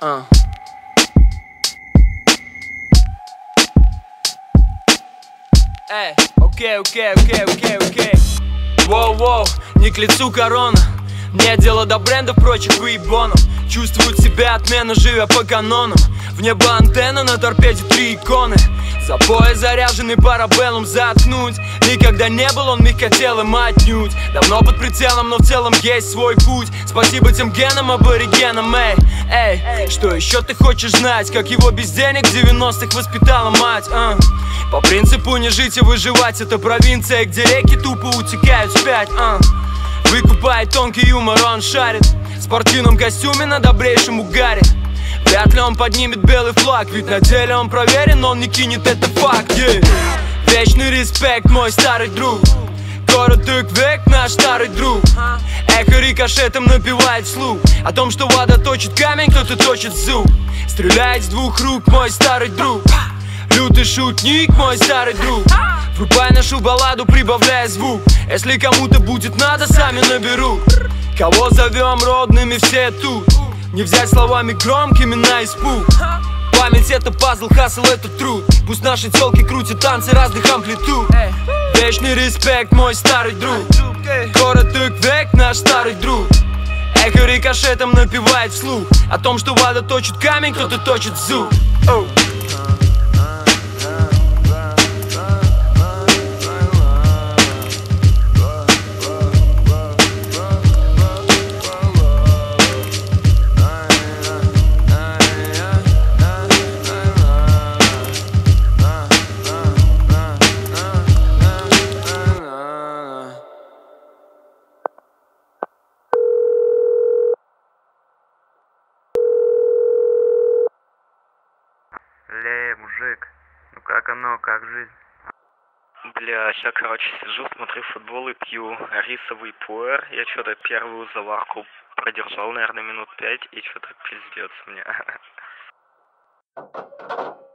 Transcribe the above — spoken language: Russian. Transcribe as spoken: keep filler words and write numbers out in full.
А. Эй, окей, окей, окей, окей, окей. Воу-воу, не к лицу корона. Нет дела до брендов прочих выебонов. Чувствуют себя отменно, живя по канонам. В небо антенна, на торпеде три иконы. За пояс заряженный парабеллум заткнуть. Никогда не был он мягкотелым отнюдь. Давно под прицелом, но в целом есть свой путь. Спасибо тем генам, аборигенам, эй, эй. Что еще ты хочешь знать? Как его без денег в девяностых воспитала мать, а? По принципу не жить и выживать. Это провинция, где реки тупо утекают вспять, а? Выкупает тонкий юмор, он шарит. В спортивном костюме на добрейшем угаре. Вряд ли он поднимет белый флаг, ведь на деле он проверен, он не кинет, это факт, yeah. Вечный респект, мой старый друг. Короток век, наш старый друг. Эхо рикошетом напевает вслух о том, что вода точит камень, кто-то точит зуб. Стреляет с двух рук, мой старый друг. Лютый шутник, мой старый друг. Врубай нашу балладу, прибавляя звук. Если кому-то будет надо, сами наберут. Кого зовем родными, все тут. Не взять словами громкими на испуг. Память это пазл, хасл это труд. Пусть наши телки крутят танцы разных амплитуд. Вечный респект, мой старый друг. Короток век, наш старый друг. Эхо рикошетом напевает вслух о том, что вода точит камень, кто-то точит зуб. oh. Лей, мужик, ну как оно, как жизнь? Бля, сейчас, короче, сижу, смотрю футбол и пью рисовый пуэр. Я что-то первую заварку продержал, наверное, минут пять, и что-то пиздец мне.